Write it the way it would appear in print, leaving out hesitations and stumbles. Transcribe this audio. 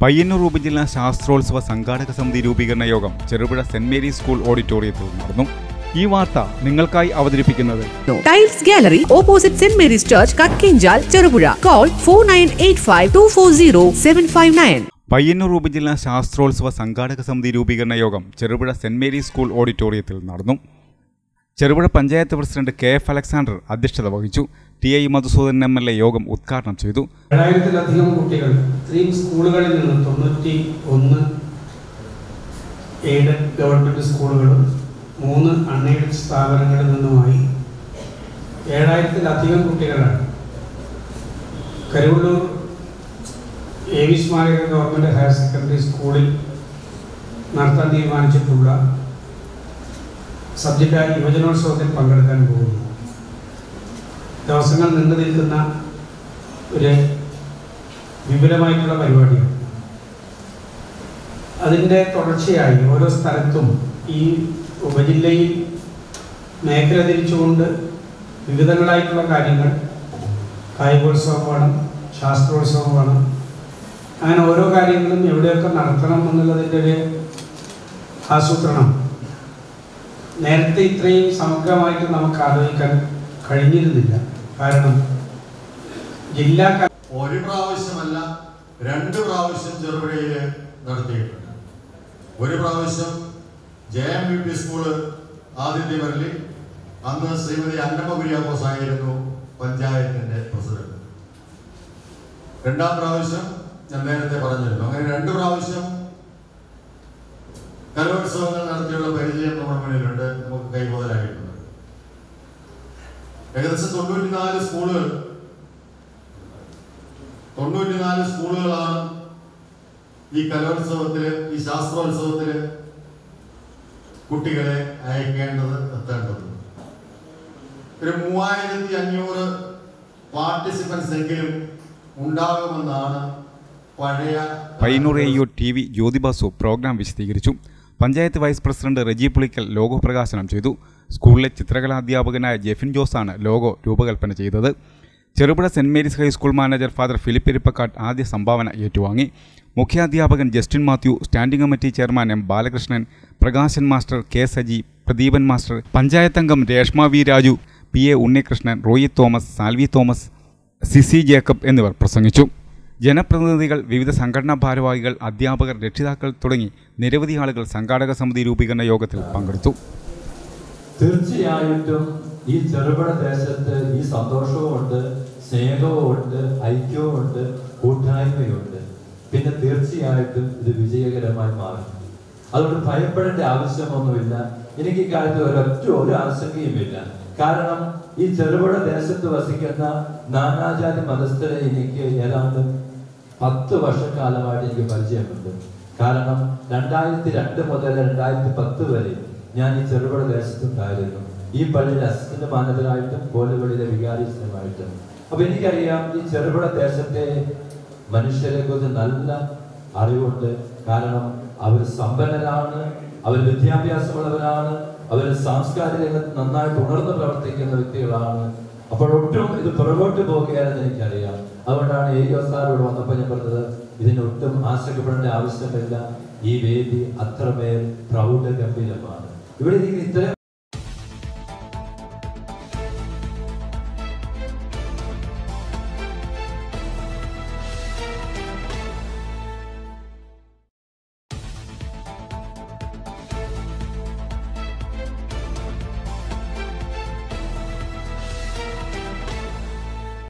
പയ്യന്നൂർ ഉപജില്ലാ ശാസ്ത്രോത്സവ സംഘാടക സമിതി രൂപീകരണ യോഗം ചെറുപുഴ സെന്റ് മേരീസ് സ്കൂൾ ഓഡിറ്റോറിയത്തിൽ നടന്നു. ഈ വാർത്ത നിങ്ങൾക്കായി അവതരിപ്പിക്കുന്നത് tiles gallery opposite saint Mary's church Kakkinchal Cherupuzha. Call 4985240759. Payyanur ഉപജില്ലാ ശാസ്ത്രോത്സവ സംഘാടക സമിതി രൂപീകരണ യോഗം ചെറുപുഴ സെന്റ് മേരീസ് സ്കൂൾ ഓഡിറ്റോറിയത്തിൽ നടന്നു. Cherupuzha panchayat president KF Alexander അധ്യക്ഷത വഹിച്ചു. TI മധുസൂദനൻ MLA യോഗം ഉദ്ഘാടനം ചെയ്തു. 7000-ലധികം കുട്ടികൾ ഇത്രയും സ്കൂളുകളിൽ നിന്ന് 91 എയ്ഡഡ് ഗവൺമെൻറ് സ്കൂളുകളും 3 അൺഎയ്ഡഡ് സ്ഥാപനങ്ങളിൽ നിന്നുമായി 7000-ലധികം കുട്ടികളാണ് കരുവള്ളൂർ AV സ്മാരക ഗവൺമെൻറ് ഹയർ സെക്കൻഡറി സ്കൂളിൽ നടത്താൻ തീരുമാനിച്ചിട്ടുള്ള സബ്ജക്റ്റായ യുവജനോത്സവത്തിൽ പങ്കെടുക്കാൻ പോകുന്നു. ദിവസങ്ങൾ നീണ്ടു നിൽക്കുന്ന ഒരു വിപുലമായിട്ടുള്ള പരിപാടിയാണ്. അതിൻ്റെ തുടർച്ചയായി ഓരോ സ്ഥലത്തും ഈ ഉപജില്ലയിൽ മേഖല തിരിച്ചുകൊണ്ട് വിവിധങ്ങളായിട്ടുള്ള കാര്യങ്ങൾ, കായികോത്സവം വേണം, ശാസ്ത്രോത്സവം വേണം, അങ്ങനെ ഓരോ കാര്യങ്ങളും എവിടെയൊക്കെ നടത്തണം എന്നുള്ളതിൻ്റെ ഒരു ആസൂത്രണം നേരത്തെ ഇത്രയും സമഗ്രമായിട്ട് നമുക്ക് ആലോചിക്കാൻ കഴിഞ്ഞിരുന്നില്ല. കാരണം ജില്ലാ ഒരു പ്രാവശ്യമല്ല 2 പ്രാവശ്യം ചെറുപുഴയിൽ നടത്തിയിട്ടുണ്ട്. ഒരു പ്രാവശ്യം JMVP സ്കൂള് ആദിത്യവരലി, അന്ന് ശ്രീമതി അന്നമ്മ കുര്യാക്കോസ് ആയിരുന്നു പഞ്ചായത്തിൻ്റെ പ്രസിഡന്റ്. 2ാം പ്രാവശ്യം ഞാൻ നേരത്തെ പറഞ്ഞിരുന്നു. അങ്ങനെ 2 പ്രാവശ്യം കലോത്സവങ്ങൾ നടത്തിയുള്ള പരിചയം നമ്മുടെ മുന്നിലുണ്ട്, നമുക്ക് കൈമുതലായിട്ടുണ്ട്. ഏകദേശം 94 സ്കൂളുകളാണ് ഈ കലോത്സവത്തില്, ഈ ശാസ്ത്രോത്സവത്തില് കുട്ടികളെ അയക്കേണ്ടത്, എത്തേണ്ടത്. ഒരു 3500 പാർട്ടിസിപ്പൻസ് എങ്കിലും ഉണ്ടാകുമെന്നാണ് പഴയ. Payyanur AO TV Jyothibasu programme വിശദീകരിച്ചു. Panchayat vice president Reji Pulikkal logo പ്രകാശനം ചെയ്തു. സ്കൂളിലെ ചിത്രകലാധ്യാപകനായ ജെഫിൻ ജോസാണ് ലോഗോ രൂപകൽപ്പന ചെയ്തത്. Cherupuzha saint Mary's high school manager father Philip Erippakkatt ആദ്യ സംഭാവന ഏറ്റുവാങ്ങി. മുഖ്യാധ്യാപകൻ Justin Mathew, standing committee chairman M Balakrishnan, Prakashan master, K Saji, Pradeepan master, panchayat അംഗം Reshma V Raju, PA Unnikrishnan, Roy Thomas, Salvi Thomas, Sisi Jacob എന്നിവർ പ്രസംഗിച്ചു. ജനപ്രതിനിധികൾ, വിവിധ സംഘടനാ ഭാരവാഹികൾ, അധ്യാപകർ, രക്ഷിതാക്കൾ തുടങ്ങി നിരവധി ആളുകൾ സംഘാടക സമിതി രൂപീകരണ യോഗത്തിൽ പങ്കെടുത്തു. തീർച്ചയായിട്ടും ഈ ചെറുപുഴ ദേശത്ത് ഈ സന്തോഷവുമുണ്ട്, സ്നേഹവുമുണ്ട്, ഐക്യവുമുണ്ട്, കൂട്ടായ്മയുണ്ട്. പിന്നെ തീർച്ചയായിട്ടും ഇത് വിജയകരമായി മാറും. അതുകൊണ്ട് ഭയപ്പെടേണ്ട ആവശ്യമൊന്നുമില്ല. എനിക്ക് ഇക്കാര്യത്തിൽ ഒരു ആശങ്കയുമില്ല. കാരണം ഈ ചെറുപുഴ ദേശത്ത് വസിക്കുന്ന നാനാജാതി മതസ്ഥരെ എനിക്ക് ഏതാണ്ട് 10 വർഷക്കാലമായിട്ട് എനിക്ക് പരിചയമുണ്ട്. കാരണം 2002 മുതൽ 2010 വരെ ഞാൻ ഈ ചെറുപുഴ ദേശത്തുണ്ടായിരുന്നു. ഈ പള്ളിയിലെ അസിസ്റ്റന്റ് മാനേജറായിട്ടും കോലുപള്ളിയിലെ വികാരിസ്ഥനുമായിട്ടും. അപ്പൊ എനിക്കറിയാം ഈ ചെറുപുഴ ദേശത്തെ മനുഷ്യരെ കുറിച്ച് നല്ല അറിവുണ്ട്. കാരണം അവർ സമ്പന്നരാണ്, അവർ വിദ്യാഭ്യാസമുള്ളവരാണ്, അവർ സാംസ്കാരിക രംഗത്ത് നന്നായിട്ട് ഉണർന്ന് പ്രവർത്തിക്കുന്ന വ്യക്തികളാണ്. അപ്പോഴൊട്ടും ഇത് പുറകോട്ട് പോകുകയാണെന്ന് എനിക്കറിയാം. അതുകൊണ്ടാണ് AO സാറോട് വന്നപ്പോൾ ഞാൻ പറഞ്ഞത്, ഇതിനൊട്ടും ആശങ്കപ്പെടേണ്ട ആവശ്യമില്ല. ഈ വേദി അത്രമേൽ പ്രൗഢഗംഭീരമാണ്. ഇവിടെ ഇരിക്കുന്ന ഇത്തരം